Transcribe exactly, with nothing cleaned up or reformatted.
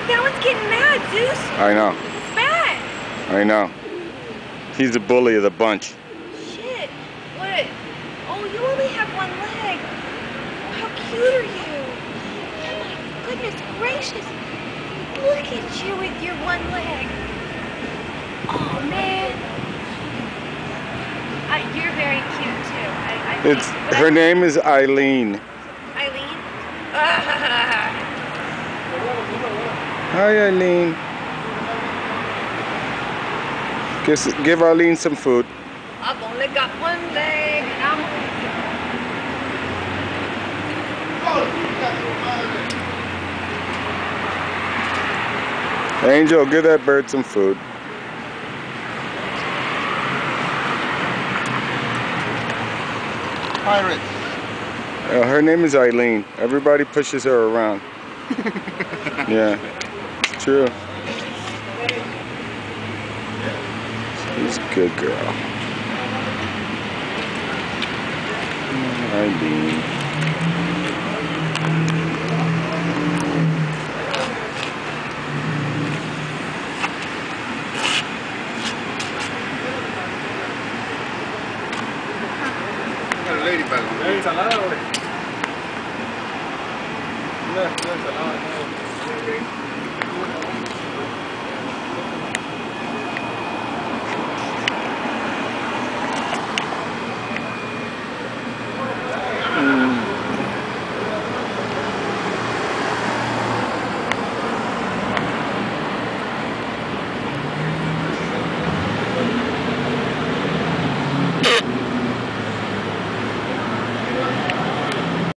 that one's getting mad, Zeus. I know. It's bad. I know. He's the bully of the bunch. Shit. What? Oh, you only have one leg. How cute are you? Oh my goodness gracious. Look at you with your one leg. Oh man. Uh, you're very cute too. I, I It's think. her name is Eileen. Eileen? Hi, Eileen. Give, give Eileen some food. I've only got one leg and I'm Angel, give that bird some food. Pirate. Uh, her name is Eileen. Everybody pushes her around. Yeah, it's true. She's a good girl. Eileen. Ladybug. ¿Hay ensalada, güey? Una, una ensalada.